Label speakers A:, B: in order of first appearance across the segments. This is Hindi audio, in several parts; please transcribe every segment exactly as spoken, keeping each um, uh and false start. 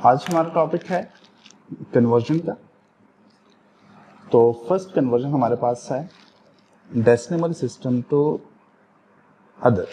A: आज हमारा टॉपिक है कन्वर्जन का। तो फर्स्ट कन्वर्जन हमारे पास है डेसिमल सिस्टम टू अदर।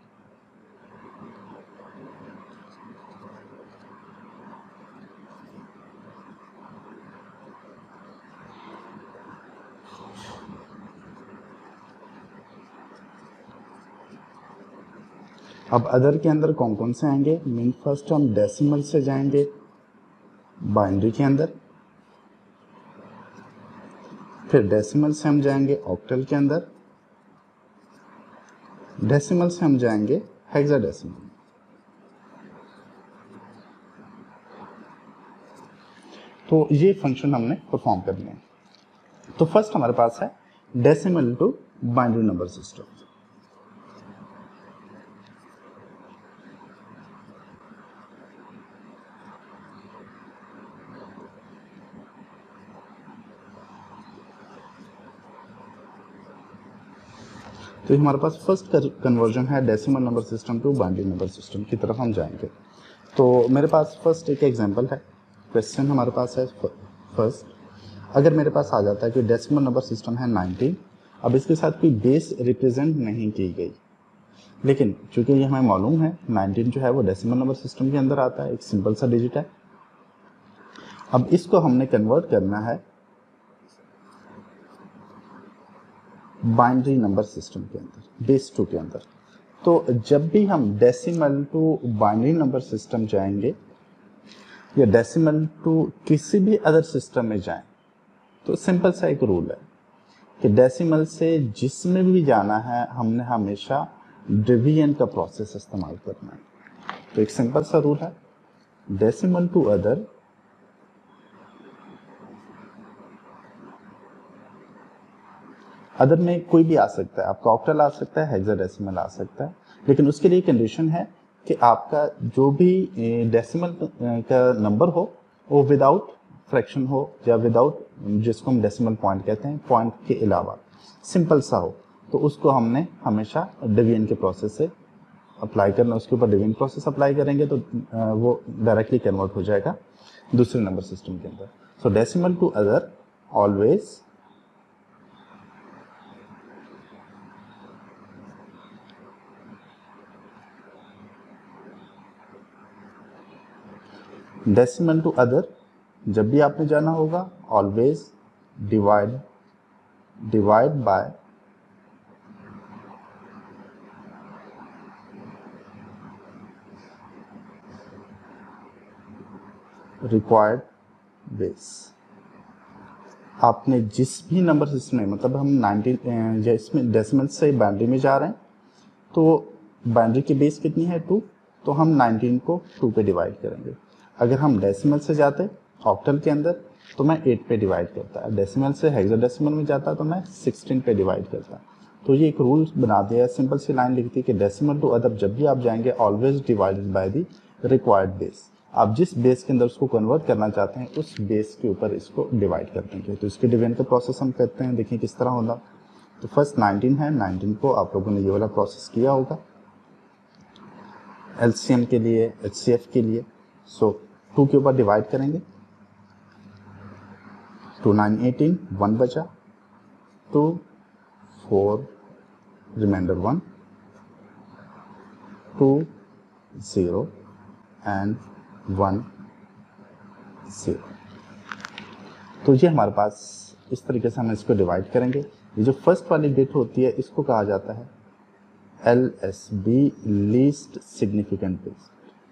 A: अब अदर के अंदर कौन कौन से आएंगे? मीन फर्स्ट हम डेसिमल से जाएंगे बाइनरी के अंदर, फिर डेसिमल से हम जाएंगे ऑक्टल के अंदर, डेसिमल से हम जाएंगे हेक्साडेसिमल। तो ये फंक्शन हमने परफॉर्म करने हैं। तो फर्स्ट हमारे पास है decimal to binary number system. तो ये हमारे पास फर्स्ट कन्वर्जन है decimal number system to binary number system की तरफ हम जाएंगे। तो मेरे पास फर्स्ट एक एग्जांपल है, क्वेश्चन हमारे पास है फर्स्ट, अगर मेरे पास आ जाता है कि डेसिमल नंबर सिस्टम है नाइनटीन, अब इसके साथ कोई बेस रिप्रेजेंट नहीं की गई, लेकिन चूंकि ये हमें मालूम है नाइनटीन जो है वो डेसिमल नंबर सिस्टम के अंदर आता है, एक सिंपल सा डिजिट है। अब इसको हमने कन्वर्ट करना है बाइनरी नंबर सिस्टम के अंदर, बेस टू के अंदर। तो जब भी हम decimal to binary number system जाएंगे या डेसिमल टू किसी भी अदर सिस्टम में जाएं, तो सिंपल सा एक रूल है कि डेसिमल से जिसमें भी जाना है हमने हमेशा डिवीजन का प्रोसेस इस्तेमाल करना है। तो एक सिंपल सा रूल है, डेसिमल टू अदर अदर में कोई भी आ सकता है, आपका ऑक्टल आ सकता है, हेक्साडेसिमल आ सकता है, लेकिन उसके लिए कंडीशन है कि आपका जो भी डेसिमल का नंबर हो वो विदाउट फ्रैक्शन हो या विदाउट, जिसको हम डेसिमल पॉइंट कहते हैं, पॉइंट के अलावा सिंपल सा हो, तो उसको हमने हमेशा डिवीजन के प्रोसेस से अप्लाई करना, उसके ऊपर डिवीजन प्रोसेस अप्लाई करेंगे तो वो डायरेक्टली कन्वर्ट हो जाएगा दूसरे नंबर सिस्टम के अंदर। So decimal to other always decimal to other जब भी आपने जाना होगा always divide divide by required base. आपने जिस भी नंबर सिस्टम में, मतलब हम नाइनटीन जिसमें डेसिमल से बाइनरी में जा रहे हैं, तो बाइनरी की बेस कितनी है? टू, तो हम नाइनटीन को टू पे डिवाइड करेंगे। अगर हम डेसिमल से जाते ऑक्टल के अंदर तो मैं एट पे डिवाइड करता है, डेसिमल से हेक्साडेसिमल में जाता तो मैं सिक्सटीन पे डिवाइड करता। तो ये एक रूल बना दिया, सिंपल सी लाइन लिखती है कि डेसिमल टू अदर जब भी आप जाएंगे always divided by the required base. आप जिस बेस के अंदर उसको कन्वर्ट करना चाहते हैं उस बेस के ऊपर इसको डिवाइड कर देंगे। तो इसके डिवीजन का प्रोसेस हम करते हैं, देखिए किस तरह होगा। तो फर्स्ट नाइनटीन है, नाइनटीन को आप लोगों ने ये वाला प्रोसेस किया होगा एलसीएम के लिए, एचसीएफ के लिए। सो टू के ऊपर डिवाइड करेंगे, टू नाइन एटीन, वन बचा, two four remainder one, two zero and one zero. तो ये हमारे पास इस तरीके से हम इसको डिवाइड करेंगे। ये जो फर्स्ट वाली बिट होती है इसको कहा जाता है L S B, least significant bit.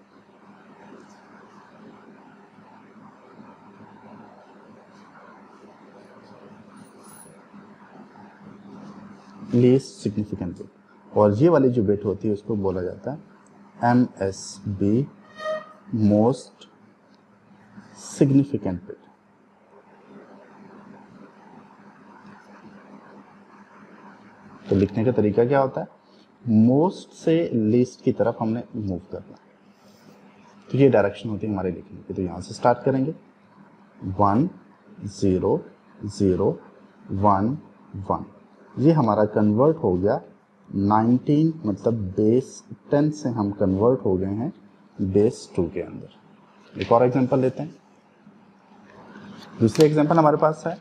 A: Least significant bit, और ये वाली जो बिट होती है उसको बोला जाता है M S B, most significant bit. तो लिखने का तरीका क्या होता है? मोस्ट से लीस्ट की तरफ हमने मूव करना। तो ये डायरेक्शन होती है हमारे लिखने की। तो यहां से स्टार्ट करेंगे, one zero zero one one, ये हमारा कन्वर्ट हो गया नाइनटीन, मतलब बेस टेन से हम कन्वर्ट हो गए हैं बेस टू के अंदर। एक और एग्जांपल लेते हैं। दूसरे एग्जांपल हमारे पास है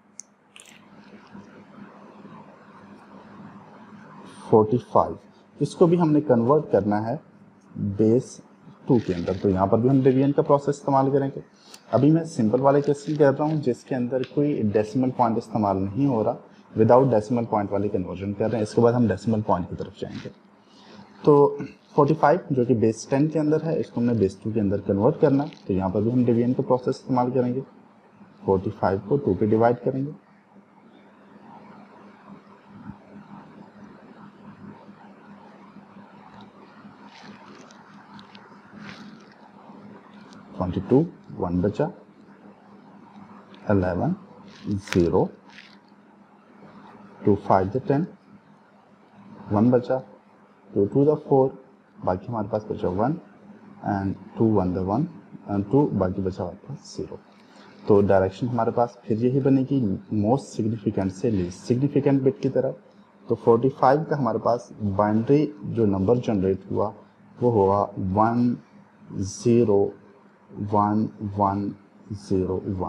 A: पैंतालीस। इसको भी हमने कन्वर्ट करना है बेस टू के अंदर, तो यहाँ पर भी हम डिवीजन का प्रोसेस इस्तेमाल करेंगे। अभी मैं सिंपल वाले क्वेश्चन कर रहा हूँ जिसके अंदर कोई डेसिमल पॉइंट इस्तेमाल नहीं हो रहा, विदाउट डेसिमल पॉइंट वाले कन्वर्जन कर रहे हैं। इसके बाद हम डेसिमल पॉइंट की तरफ जाएंगे। तो पैंतालीस जो कि बेस टेन के अंदर है, इसको हमने बेस टू के अंदर कन्वर्ट करना है, तो यहाँ पर भी हम डिवीजन का प्रोसेस इस्तेमाल करेंगे। पैंतालीस को टू पे डिवाइड करेंगे, बाईस वन बचा, eleven zero, two five the ten, one बचा, टू टू द फोर, बाकी हमारे पास बचा one, and two one the one, and two, बाकी बचा हमारे पास जीरो। तो डायरेक्शन हमारे पास फिर यही बनेगी मोस्ट सिग्निफिकेंट से लीस्ट सिग्निफिकेंट बिट की तरफ। तो पैंतालीस का हमारे पास बाइनरी जो नंबर जनरेट हुआ वो होगा one zero one one zero one.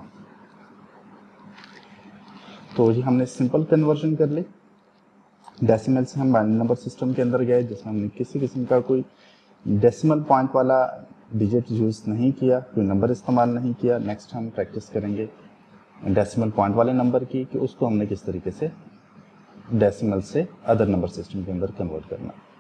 A: तो ये हमने सिंपल कन्वर्जन कर ली। डेसिमल से हम बाइनरी नंबर सिस्टम के अंदर गए जिसमें हमने किसी किस्म का कोई डेसिमल पॉइंट वाला डिजिट यूज़ नहीं किया, कोई नंबर इस्तेमाल नहीं किया। नेक्स्ट हम प्रैक्टिस करेंगे डेसिमल पॉइंट वाले नंबर की कि उसको हमने किस तरीके से डेसिमल से अदर नंबर सिस्टम के अंदर कन्वर्ट करना।